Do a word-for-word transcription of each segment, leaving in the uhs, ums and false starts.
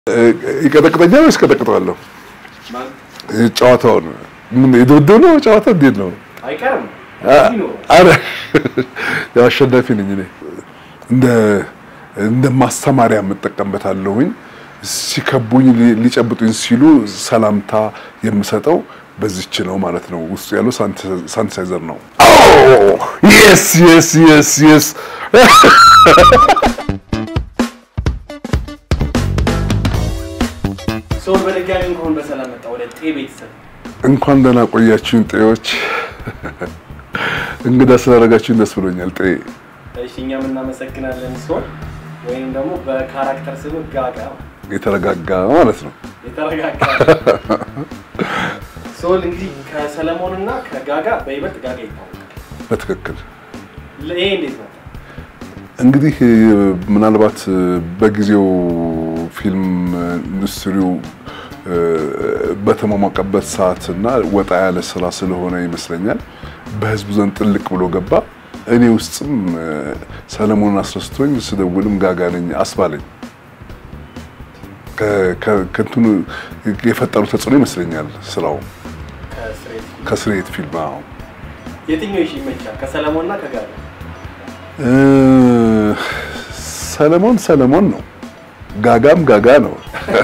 ይቀጠቅጠኛል ወይስ ቀጠቅጠዋለሁ? ጨዋታው ምን ይደውደው ነው ጨዋታው እንዴት ነው? አይቀርም አረ ያሸነፊ ነኝ እኔ እንደ እንደ ማስተማሪያ መጠቀምበታለሁኝ ሲከቡኝ ሊጨብጡኝ ሲሉ ሰላምታ የምሰጠው በዚች ነው ማለት ነው ውስጥ ያለው ሳንሳይዘር ነው ኦ yes yes yes yes ሶል በደጋሚ እንኳን በሰላም መጣ ወደ ጤ ቤተሰብ እንኳን ደህና ቆያችሁን ጤዎች እንግዳ ስለረጋችሁን ደስ ብሎኛል ጤ እሺ እኛም እናመሰግናለን ሶል ወይንም ደግሞ በካራክተር ስም ጋጋ የተረጋጋ ማለት ነው የተረጋጋ ሶል እንግዲህ ከሰለሞንና ከጋጋ በይበልጥ ጋጋ ይታወቃል በትክክል ለይ እንዴት ነው እንግዲህ ምናልባት በጊዜው ፊልም ኢንዱስትሪው በተማማቀበት ሰዓትና ወጣ ያለ ስራ ስለሆነ ይመስለኛል በህዝብ ዘንድ ጥልቅ ብሎ ገባ እኔ ውስጥም ሰለሞን አስረስቶኝ ስደውልም ጋጋ ነኝ አስባለኝ ከከንቱን የፈጠሩ ተጽዕኖ ይመስለኛል ስራው ከስርየት ከስርየት ፊልም አዎ የትኛው ይመቻል ከሰለሞንና ከጋጋ ሰለሞን ሰለሞን ነው ጋጋም ጋጋ ነው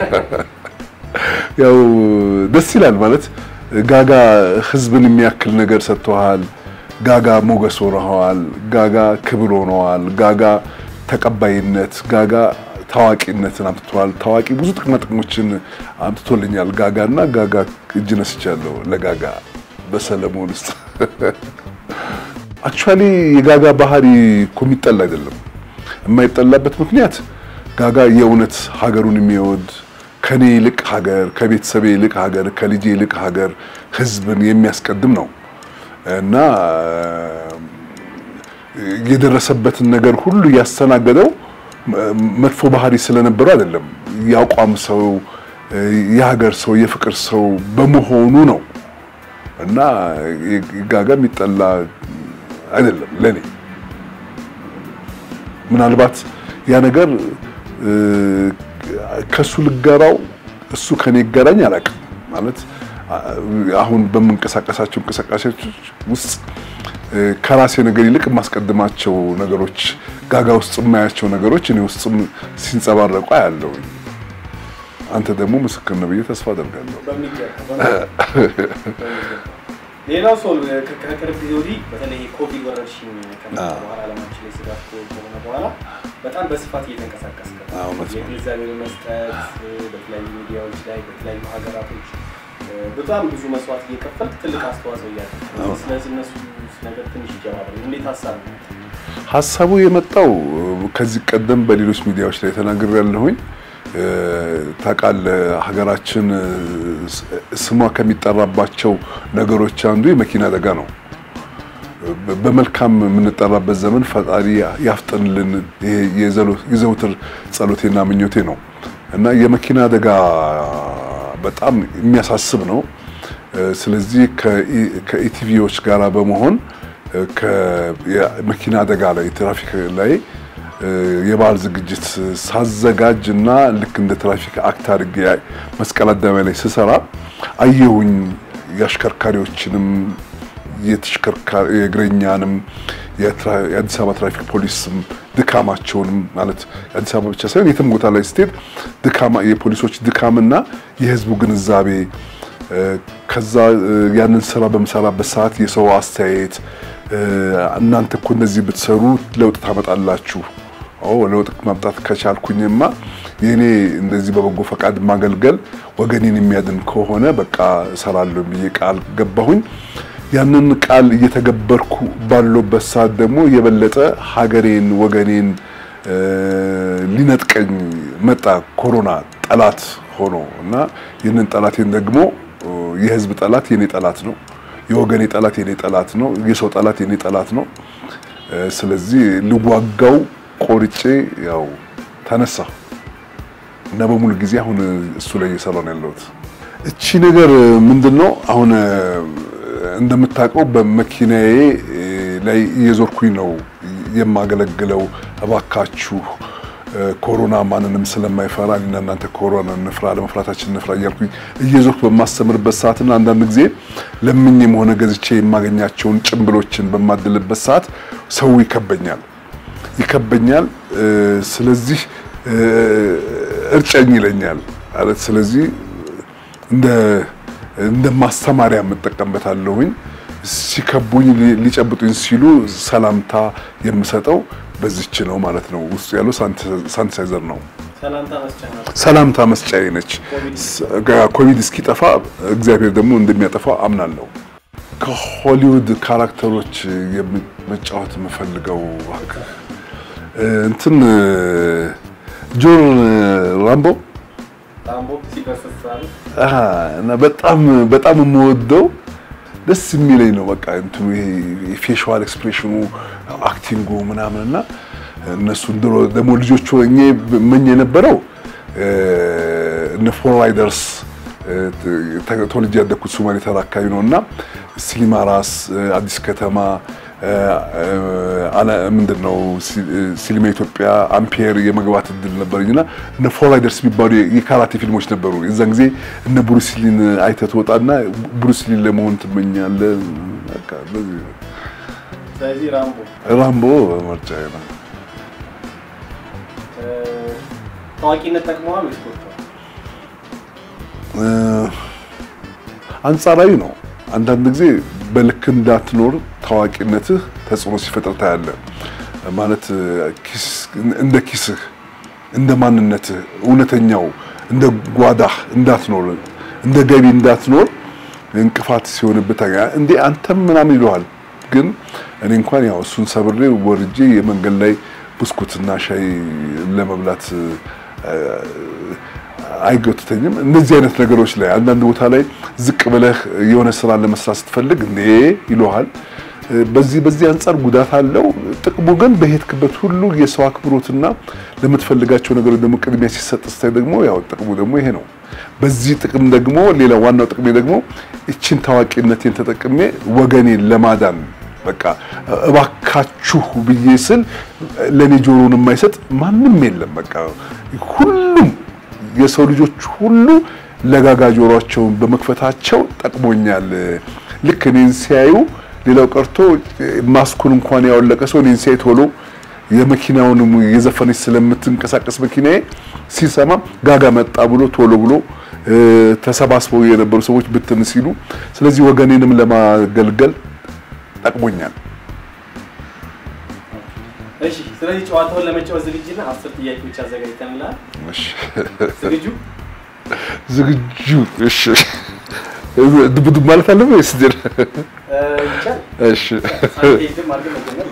ያው ደስ ይላል ማለት ጋጋ ህዝብን የሚያክል ነገር ሰጥቷል ጋጋ ሞገስ ሆነዋል ጋጋ ክብር ሆነዋል ጋጋ ተቀባይነት ጋጋ ታዋቂነትን አምጥቷል ታዋቂ ብዙ ጥቅሞችን አምጥቶልኛል ጋጋና ጋጋ እጅ ነስቻለሁ ለጋጋ በሰለሞን ውስጥ አክቹአሊ የጋጋ ባህሪ ኮሚጠል አይደለም የማይጠላበት ምክንያት ጋጋ የእውነት ሀገሩን የሚወድ ከኔ ይልቅ ሀገር ከቤተሰቤ ይልቅ ሀገር ከልጄ ይልቅ ሀገር ህዝብን የሚያስቀድም ነው እና የደረሰበትን ነገር ሁሉ ያስተናገደው መጥፎ ባህሪ ስለነበረው አይደለም ያቋም ሰው የሀገር ሰው የፍቅር ሰው በመሆኑ ነው እና ጋጋ የሚጠላ አይደለም ለኔ ምናልባት ያ ነገር ከሱ ልጋራው እሱ ከኔ ይገራኝ አላቀም ማለት አሁን በመንቀሳቀሳቸው እንቅስቃሴዎች ውስጥ ከራሴ ነገር ይልቅ ማስቀድማቸው ነገሮች ጋጋ ውስጥ ማያቸው ነገሮች እኔ ውስጥም ሲንጸባረቁ ያለው አንተ ደግሞ ምስክር ነው ብዬ ተስፋ አደርጋለሁ ሌላው ሶል ከቅርብ ጊዜ ወዲህ በተለይ ኮቪድ ወረርሽኝ ከመጣ በኋላ ዓለማችን ላይ ስጋት ከሆነ በኋላ በጣም በስፋት እየተንቀሳቀሰ ነው የግንዛቤ መስጠት በተለያዩ ሚዲያዎች ላይ በተለያዩ ሀገራቶች በጣም ብዙ መስዋዕት እየከፈልክ ትልቅ አስተዋጽኦ እያደረግህ ስለዚህ እነሱ ነገር ትንሽ ይጀምራል እንዴት ሐሳብ ሐሳቡ የመጣው ከዚህ ቀደም በሌሎች ሚዲያዎች ላይ ተናግሬያለሁኝ ታቃል ሀገራችን ስሟ ከሚጠራባቸው ነገሮች አንዱ የመኪና አደጋ ነው በመልካም ምንጠራበት ዘመን ፈጣሪ ያፍጠንልን የዘውትር ጸሎቴና ምኞቴ ነው እና የመኪና አደጋ በጣም የሚያሳስብ ነው ስለዚህ ከኢቲቪዎች ጋራ በመሆን ከመኪና አደጋ ላይ ትራፊክ ላይ የባህል ዝግጅት ሳዘጋጅና ልክ እንደ ትራፊክ አክት አድርጌ መስቀል አደባባይ ላይ ስሰራ አየሁኝ ያሽከርካሪዎችንም የተሽከርካሪ የግረኛንም የአዲስ አበባ ትራፊክ ፖሊስም ድካማቸውንም ማለት የአዲስ አበባ ብቻ ሳይሆን የትም ቦታ ላይ ስቴት ድካማ የፖሊሶች ድካምና የህዝቡ ግንዛቤ ከዛ ያንን ስራ በመሰራበት ሰዓት የሰው አስተያየት እናንተ እኮ እንደዚህ ብትሰሩ ለውጥ ታመጣላችሁ አዎ ለውጥ ማምጣት ከቻልኩኝማ የኔ እንደዚህ በበጎ ፈቃድ ማገልገል ወገኔን የሚያድን ከሆነ በቃ ሰራለሁ ብዬ ቃል ገባሁኝ ያንን ቃል እየተገበርኩ ባለበት ሰዓት ደግሞ የበለጠ ሀገሬን ወገኔን ሊነጥቀኝ መጣ ኮሮና ጠላት ሆኖ እና ይህንን ጠላቴን ደግሞ የህዝብ ጠላት የኔ ጠላት ነው የወገኔ ጠላት የኔ ጠላት ነው የሰው ጠላት የኔ ጠላት ነው ስለዚህ ልዋጋው ቆርጬ ያው ተነሳ እና በሙሉ ጊዜ አሁን እሱ ላይ እየሰራሁ ነው ያለሁት እቺ ነገር ምንድነው አሁን እንደምታውቀው በመኪናዬ ላይ እየዞርኩኝ ነው የማገለግለው እባካችሁ ኮሮና ማንንም ስለማይፈራ እና እናንተ ኮሮና እንፍራ ለመፍራታችን እንፍራ ያልኩኝ እየዞርኩ በማስተምርበት ሰዓትና አንዳንድ ጊዜ ለምኝም ሆነ ገዝቼ የማገኛቸውን ጭምብሎችን በማድልበት ሰዓት ሰው ይከበኛል ይከበኛል ስለዚህ እርጨኝ ይለኛል አለት ስለዚህ እንደ እንደ ማስተማሪያ መጠቀምበታለሁኝ ሲከቡኝ ሊጨብጡኝ ሲሉ ሰላምታ የምሰጠው በዚች ነው ማለት ነው ውስጥ ያለው ሳንሳይዘር ነው ሰላምታ መስጫ ነው ሰላምታ መስጫዬ ነች ኮቪድ እስኪጠፋ እግዚአብሔር ደግሞ እንደሚያጠፋ አምናለሁ ከሆሊውድ ካራክተሮች የመጫወት መፈልገው እንትን ጆን ራምቦ ራምቦ ሲበሰሳል አሃ እና በጣም በጣም የምወደው ደስ የሚለኝ ነው በቃ እንትኑ ይሄ ፌሻል ኤክስፕሬሽኑ አክቲንጉ ምናምንና እነሱ ድሮ ደሞ ልጆቹ እኛ ምን የነበረው እነ ፎር ራይደርስ ተቶልጂ ያደኩት ሶማሌ ተራካቢ ነውና ሲሊማራስ አዲስ ከተማ አና ምንድነው ሲሊማ ኢትዮጵያ አምፒየር የመግባት እድል ነበርኝና እነ ፎር ራይደርስ ቢባሉ የካራቴ ፊልሞች ነበሩ እዛን ጊዜ እነ ብሩስሊን አይተት ወጣና ብሩስሊን ለመሆን ትመኛለ በቃ በዚህ ስለዚህ ራምቦ ራምቦ ማርጫዬ ነው ታዋቂነት ተጠቅመዋል ወይስ ኮርቶ አንጻራዊ ነው አንዳንድ ጊዜ በልክ እንዳትኖር ታዋቂነትህ ተጽዕኖ ሲፈጥር ታያለ ማለት ኪስ እንደ ኪስህ እንደ ማንነትህ እውነተኛው እንደ ጓዳህ እንዳትኖር እንደ ገቢ እንዳትኖር እንቅፋት ሲሆንበት ታያ እንዴ አንተም ምናምን ይሏል ግን እኔ እንኳን ያው እሱን ሰብሬ ወርጄ የመንገድ ላይ ብስኩትና ሻይ ለመብላት አይገጥተኝም እንደዚህ አይነት ነገሮች ላይ አንዳንድ ቦታ ላይ ዝቅ ብለህ የሆነ ስራ ለመስራት ስትፈልግ እንዴ ይሏል በዚህ በዚህ አንፃር ጉዳት አለው ጥቅሙ ግን በሄድክበት ሁሉ የሰው አክብሮትና ለምትፈልጋቸው ነገሮች ደግሞ ቅድሚያ ሲሰጥ ስታይ ደግሞ ያው ጥቅሙ ደግሞ ይሄ ነው በዚህ ጥቅም ደግሞ ሌላ ዋናው ጥቅሜ ደግሞ እቺን ታዋቂነቴን ተጠቅሜ ወገኔን ለማዳን በቃ እባካችሁ ብዬስል ለኔ ጆሮን የማይሰጥ ማንንም የለም በቃ ሁሉም የሰው ልጆች ሁሉ ለጋጋ ጆሮአቸውን በመክፈታቸው ጠቅሞኛል ልክ እኔን ሲያዩ ሌላው ቀርቶ ማስኩን እንኳን ያወለቀ ሰው እኔን ሲያይ ቶሎ የመኪናውን የዘፈነች ስለምትንቀሳቀስ መኪናዬ ሲሰማ ጋጋ መጣ ብሎ ቶሎ ብሎ ተሰባስበው የነበሩ ሰዎች ብትን ሲሉ ስለዚህ ወገኔንም ለማገልገል ጠቅሞኛል እሺ ስለዚህ ጨዋታውን ለመጫወት ዝግጁና አስር ጥያቄዎች አዘጋጅተናል እሺ ዝግጁ ዝግጁ እሺ ድብድብ ማለት አለ ወይስ ድር እሺ አንተ ማርገ መጀመር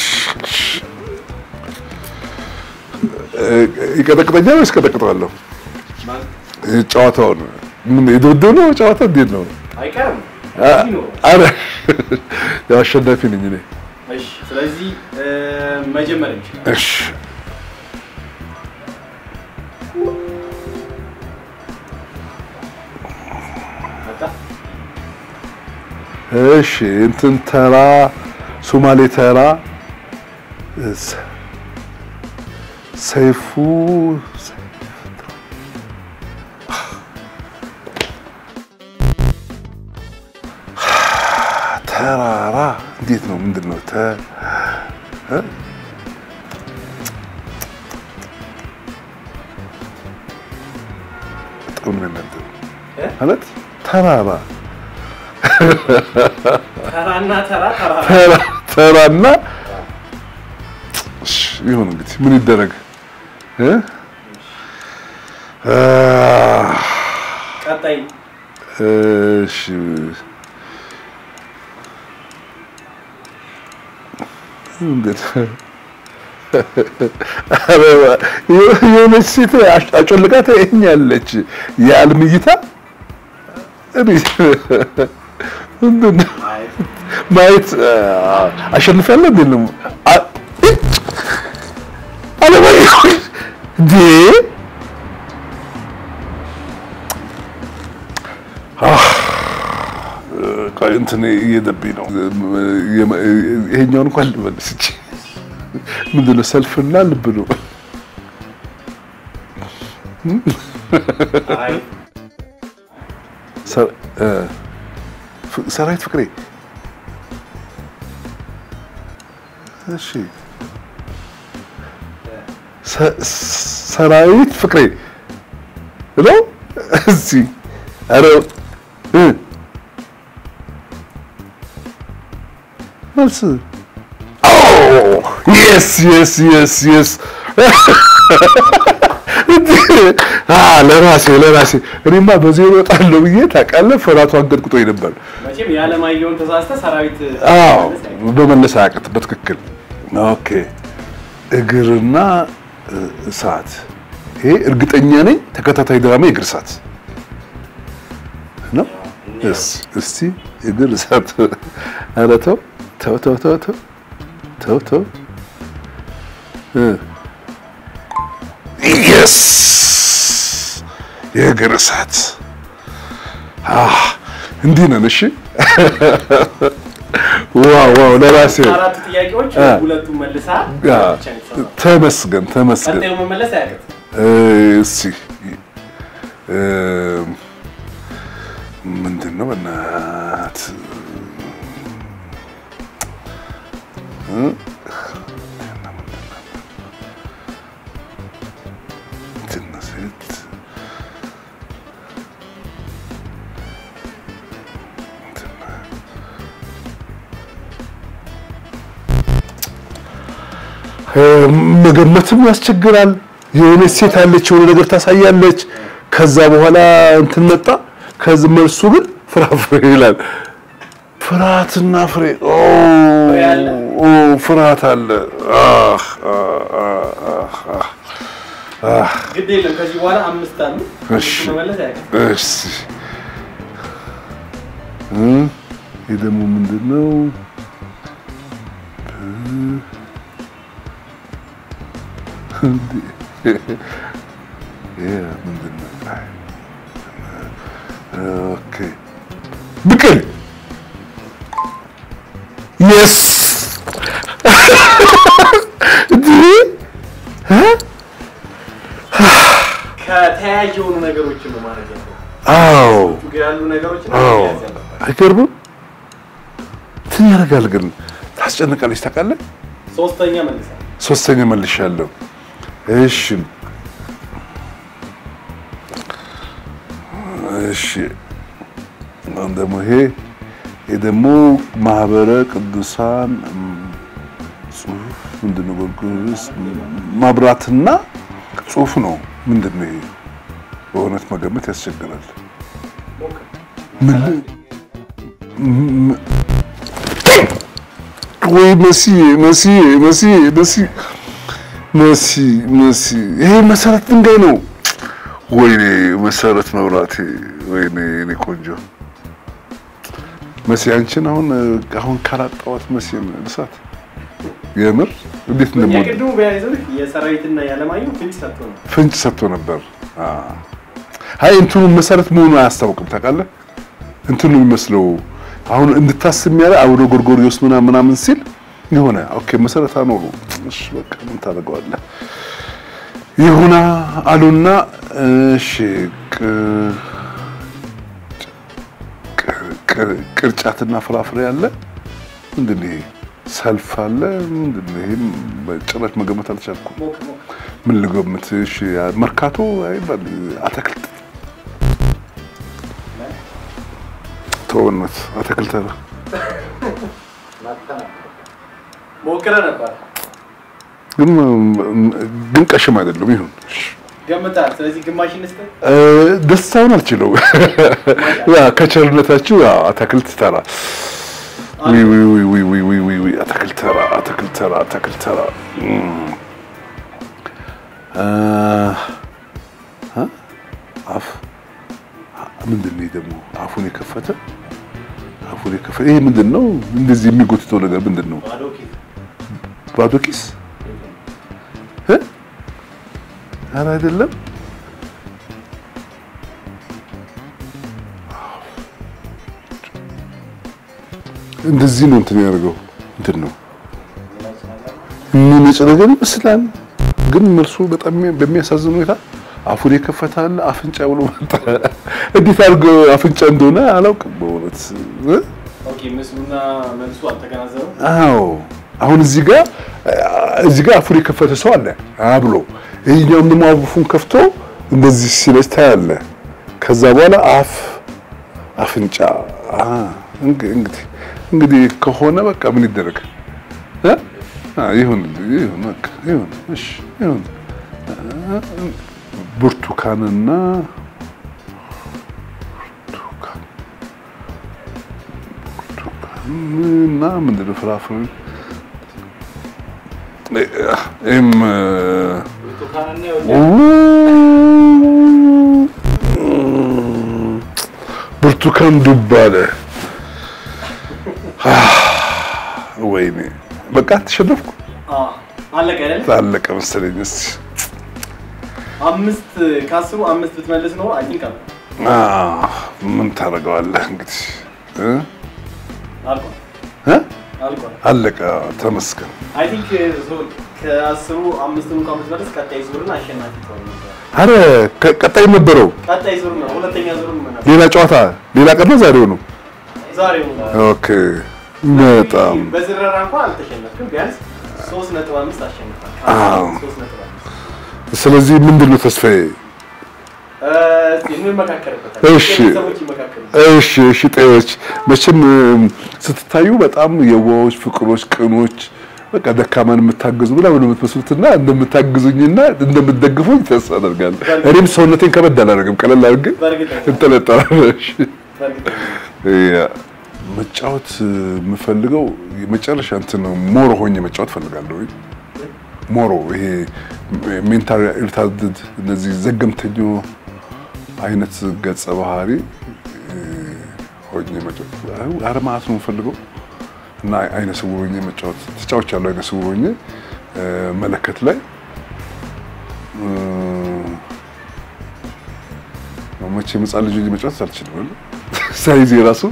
ይቀጠቅጠኛል ወይስ ቀጠቅጠዋለሁ ጨዋታው ምን የድብድብ ነው ጨዋታ እንዴት ነው አይቀርም አረ ያው አሸናፊ ነኝ እኔ እሺ ስለዚህ መጀመር እንችላለን እሺ እሺ እንትን ተራ ሶማሌ ተራ ሰይፉ ተራራ እንዴት ነው ምንድነው ተ ጥቁም ነበር ማለት ተራራ ተራና ተራ ተራ ተራና እሺ ይሁን እንግዲህ ምን ይደረግ እ ቀጣይ እሺ እንዴት አረባ የሆነች ሴት አጮልቃ ታየኛለች የአልምይታ እንዴ ማይት አሸንፋለሁ እንዴ ነው አለባይ ዲ አህ እንትን እየደብኝ ነው ይሄኛውን እንኳን ልመልስ እቺ ምንድነው ሰልፍና ልብ ነው አይ ሰራዊት ፍቅሬ እሺ ሰራዊት ፍቅሬ ነው እዚህ አረ እ መልስ Oh, yes, yes, yes, yes. Ah, ለራሴ ለራሴ እኔማ በዚህ ወጣለሁ ብዬ ታውቃለህ ፍራቱ አንገድቁጦኝ ነበር መቼም ያለማየውን ተሳስተ ሰራዊት አዎ በመለስ አያቅት በትክክል ኦኬ እግርና እሳት ይሄ እርግጠኛ ነኝ ተከታታይ ድራማ እግር እሳት ነው እስ እስቲ እግር እሳት አለተው ተው ተው ተው ተው ተው ተው yes የእግር እሳት አህ እንዲህ ነው እሺ ዋው ዋው ለራሴ አራት ጥያቄዎች ሁለቱም መልሳ ተመስገን ተመስገን ቀጥታ መመለስ ያቀት እሺ ምንድነው እናት መገመትም ያስቸግራል የሆነ ሴት አለች የሆነ ነገር ታሳያለች ከዛ በኋላ እንትን መጣ ከዚህ መልሱ ግን ፍራፍሬ ይላል ፍራትና ፍሬ ኦ ኦ ፍራት አለ አህ አህ አህ ግዴለም ከዚህ በኋላ አምስት አሉ እሺ መመለስ ያቀት እሺ እ ይደሙ ምንድነው ያ ምንድነው ኦኬ ብቅል yes ከተያዩ ነገሮችን ነው ማለት ነው አዎ ያሉ ነገሮችን አዎ አይገርምም ትያረጋል ግን ታስጨንቃለች ታውቃለህ ሶስተኛ መልሳ ሶስተኛ መልሻለሁ እሺ እሺ እንደሞ ይሄ የደሞ ማህበረ ቅዱሳን ጽሁፍ ምንድነው ጎልጎስ ማብራትና ጽሁፍ ነው ምንድነው ይሄ በእውነት መገመት ያስቸግራል ምን ወይ መሲ መሲ መሲ መሲ መሲ መሲ ይሄ መሰረት ድንጋይ ነው ወይኔ መሰረት መብራቴ ወይኔ እኔ ቆንጆ መሲ አንቺን አሁን አሁን ካላጣዋት መሲ ልሳት የምር እንዴት ነው የቅድሙ በያይዘው የሰራዊትና ያለማየው ፍንጭ ሰጥቶ ነው ፍንጭ ሰጥቶ ነበር አ አይ እንትኑ መሰረት መሆኑ አያስታውቅም ታውቃለህ እንትኑ የሚመስለው አሁን እንድታስብ ያለ አውዶ ጎርጎሪዮስ ምናምን ምናምን ሲል ይሆነ ኦኬ መሰረት አኖሩ እሺ በቃ ምን ታደርገዋለህ ይሁና አሉና እሺ ቅርጫትና ፍራፍሬ አለ ምንድነው ሰልፍ አለ ምንድነው ይሄ በጭራሽ መገመት አልቻልኩም ምን ልገምት እሺ መርካቶ አይባል አትክልት ተወነት አትክልት አለ ሞክረ ነበር ግን ግን ቀሽም አይደለም ይሁን ገምታል ስለዚህ ግማሽ እንስተ ደስታውን አልችለው ያ ከቸርነታችሁ ያ አትክልት ተራ ዊ ዊ ዊ ዊ ዊ ዊ ዊ አትክልት ተራ አትክልት ተራ አትክልት ተራ አ አፍ ምንድነው ደግሞ አፉን የከፈተ አፉን የከፈተ ይሄ ምንድነው እንደዚህ የሚጎትተው ነገር ምንድነው ባዶኪስ እ አራ አይደለም እንደዚህ ነው እንትን ያደርገው እንትን ነው ምን ነገር ይመስላል ግን መልሱ በጣም በሚያሳዝን ሁኔታ አፉን የከፈታል አፍንጫ ብሎ መጣ እንዴት አድርጎ አፍንጫ እንደሆነ አላውቅም በእውነት ኦኬ መስሉና መልሱ አልተገናዘበ አዎ አሁን እዚህ ጋር እዚህ ጋር አፉን የከፈተ ሰው አለ አብሎ ይሄኛው ደግሞ አፉን ከፍቶ እንደዚህ ሲለስታ ያለ ከዛ በኋላ አፍ አፍንጫ አ እንግዲህ እንግዲህ ከሆነ በቃ ምን ይደረግ እ ይሁን ይሁን በቃ ይሁን እሺ ይሁን ብርቱካንና ብርቱካን ብርቱካንና ምንድነው ፍራፍሬ እም ብርቱካንና ብርቱካን ዱባለ ወይኔ በቃ ተሸነፍኩ አ አለቀ አይደል አለቀ መሰለኝ እስቲ አምስት ካስሩ አምስት ብትመልስ ነው አይ ቲንክ አ ምን ታረጋዋለህ እንግዲህ እ አልቆ እ አልቆ አለቀ ተመስገን አይ ቲንክ ከአስሩ አምስቱን ካምትመልስ ቀጣይ ዙርን አሸናፊ ትሆን ነበር አረ ቀጣይ ነበረው ቀጣይ ዙር ነው ሁለተኛ ዙር ነው ሌላ ጨዋታ ሌላ ቀን ዛሬው ነው ዛሬው ነው ኦኬ በጣም በዝረራ እንኳን አልተሸነፍክም ቢያንስ ሶስት ነጥብ አምስት አሸንፋል አዎ ሶስት ነጥብ አምስት ስለዚህ ምንድነው ተስፋዬ እ ምን መካከረበት እሺ እሺ እሺ ጤዎች መቼም ስትታዩ በጣም የዋዎች ፍቅሮች ቅኖች በቃ ደካማን የምታገዙ ብላ ወደ ምትመስሉትና እንደምታግዙኝና እንደምትደግፉኝ ተስፋ አደርጋለሁ እኔም ሰውነቴን ከበድ አላደርግም ቀለል አድርጌ እንተለጣለሽ ያ መጫወት የምፈልገው የመጨረሻ እንትን ሞሮ ሆኜ መጫወት ፈልጋለሁ ሞሮ ይሄ ሜንታል ሪታርድድ እነዚህ ዘገምተኞ አይነት ገጸ ባህሪ ሆኜ መጫወት አርማት ነው ፈልገው እና አይነ ስውሮኝ መጫወት ተጫውቻለሁ አይነ ስውሮኝ መለከት ላይ መቼ መጻል ልጅ መጫወት አልችልም ሳይዝ የራሱ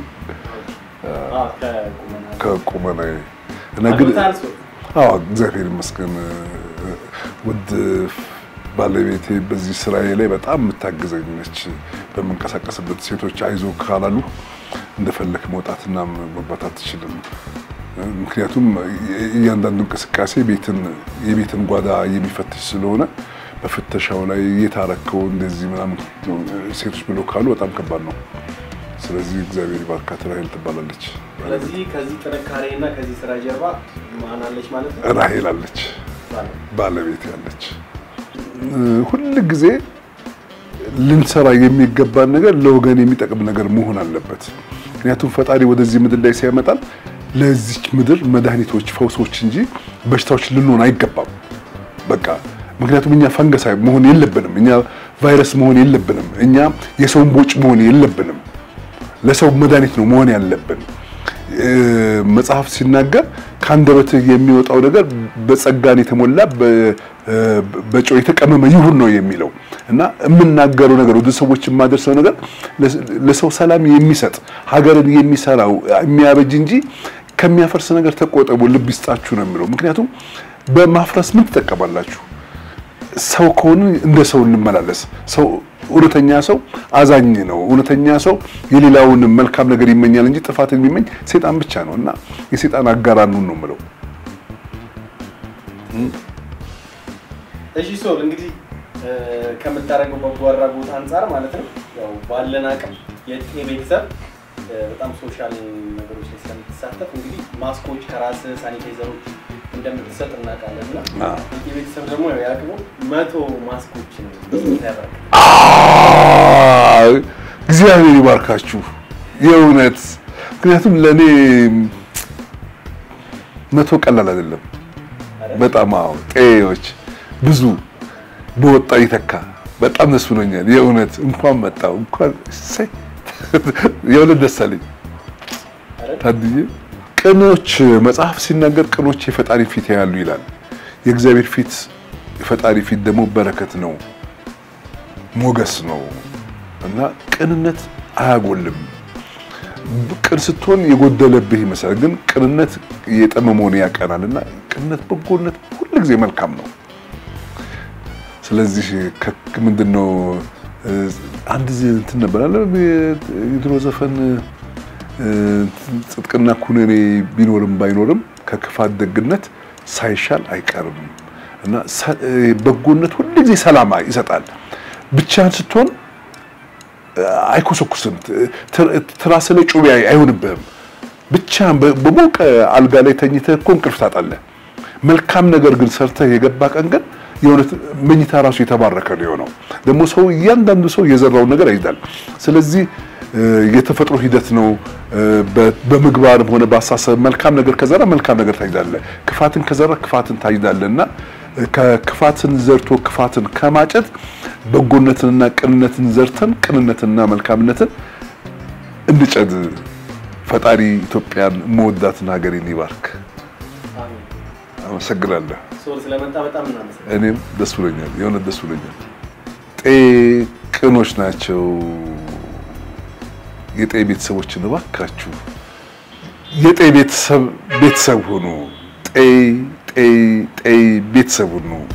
ከቁመና እና ግን አዎ እግዚአብሔር ይመስገን ወድ ባለቤቴ በዚህ ስራዬ ላይ በጣም የምታግዘኝ ነች በመንቀሳቀስበት ሴቶች አይዞ ካላሉ እንደፈለክ መውጣትና መባታት ትችልም ምክንያቱም እያንዳንዱ እንቅስቃሴ ቤትን የቤትን ጓዳ የሚፈትሽ ስለሆነ በፍተሻው ላይ የታረከው እንደዚህ ምናምን ሴቶች ብሎ ካሉ በጣም ከባድ ነው ስለዚህ እግዚአብሔር ይባርካት ራሄል ትባላለች ስለዚህ ከዚህ ጥንካሬና ከዚህ ስራ ጀርባ ማን አለች ማለት ነው ራሄል አለች ባለቤት ያለች ሁሉ ጊዜ ልንሰራ የሚገባን ነገር ለወገን የሚጠቅም ነገር መሆን አለበት ምክንያቱም ፈጣሪ ወደዚህ ምድር ላይ ሲያመጣል ለዚህ ምድር መድኃኒቶች ፈውሶች እንጂ በሽታዎች ልንሆን አይገባም በቃ ምክንያቱም እኛ ፈንገስ መሆን የለብንም እኛ ቫይረስ መሆን የለብንም እኛ የሰው ቦጭ መሆን የለብንም ለሰው መድኃኒት ነው መሆን ያለብን መጽሐፍ ሲናገር ካንደበት የሚወጣው ነገር በጸጋን የተሞላ በጨው የተቀመመ ይሁን ነው የሚለው እና የምናገረው ነገር ወደ ሰዎች የማደርሰው ነገር ለሰው ሰላም የሚሰጥ ሀገርን የሚሰራው የሚያበጅ እንጂ ከሚያፈርስ ነገር ተቆጠቡ ልብ ይስጣችሁ ነው የሚለው ምክንያቱም በማፍረስ ምን ተጠቀማላችሁ ሰው ከሆነ እንደ ሰው እንመላለስ ሰው እውነተኛ ሰው አዛኝ ነው እውነተኛ ሰው የሌላውን መልካም ነገር ይመኛል እንጂ ጥፋትን የሚመኝ ሰይጣን ብቻ ነውና የሰይጣን አጋራኑን ነው ማለት እሺ ሶል እንግዲህ ከመጣረገው በጓራ ቦታ አንፃር ማለት ነው ያው ባለን አቅም የቤተሰብ በጣም ሶሻል ነገሮች ላይ ስለምትሳተፍ እንግዲህ ማስኮች ከራስ ሳኒታይዘሮች እንደምትሰጥ እናውቃለንና የቤተሰብ ደግሞ ያው ያቅሙ መቶ ማስኮች ነው ያበረከ እግዚአብሔር ይባርካችሁ የእውነት ምክንያቱም ለኔ መቶ ቀላል አይደለም በጣም አው ጤዎች ብዙ በወጣ ይተካ በጣም ደስ ብሎኛል የእውነት እንኳን መጣው እንኳን ሰይ የእውነት ደስ አለኝ ታድዬ ቅኖች መጽሐፍ ሲናገር ቅኖች የፈጣሪ ፊት ያያሉ ይላል የእግዚአብሔር ፊት የፈጣሪ ፊት ደግሞ በረከት ነው ሞገስ ነው እና ቅንነት አያጎልም ቅን ስትሆን የጎደለብህ ይመስላል ግን ቅንነት የጠመመውን ያቀናልና ቅንነት በጎነት ሁሉ ጊዜ መልካም ነው ስለዚህ ምንድነው አንድ እንትን ነበር አለ የድሮ ዘፈን ጽድቅና ኩነኔ ቢኖርም ባይኖርም ከክፋት ደግነት ሳይሻል አይቀርም እና በጎነት ሁሉ ጊዜ ሰላም ይሰጣል ብቻን ስትሆን አይኮሰኩስም ትራስ ላይ ጩቤ አይሆንብህም ብቻን በሞቀ አልጋ ላይ ተኝተህ እኮ እንቅልፍ ታጣለህ መልካም ነገር ግን ሰርተህ የገባ ቀን ግን የሆነ መኝታ ራሱ የተባረከ ነው ነው ደሞ ሰው እያንዳንዱ ሰው የዘራው ነገር አይዳል ስለዚህ የተፈጥሮ ሂደት ነው በመግባርም ሆነ ባሳሰብ መልካም ነገር ከዘራ መልካም ነገር ታይዳለ ክፋትን ከዘራ ክፋትን ታይዳለና ከክፋትን ዘርቶ ክፋትን ከማጨት በጎነትንና ቅንነትን ዘርተን ቅንነትና መልካምነትን እንጨድ ፈጣሪ ኢትዮጵያን ሞወዳትና ሀገሬን ይባርክ አሜን አመሰግናለሁ ሶል ስለመጣ በጣም እናመሰግናለን እኔም ደስ ብሎኛል የሆነ ደስ ብሎኛል ጤቅኖች ናቸው የጤ ቤተሰቦችን ባካችሁ የጤ ቤተሰብ ቤተሰብ ሆኖ ጤ ጤ ጤ ቤተሰብ ሆኖ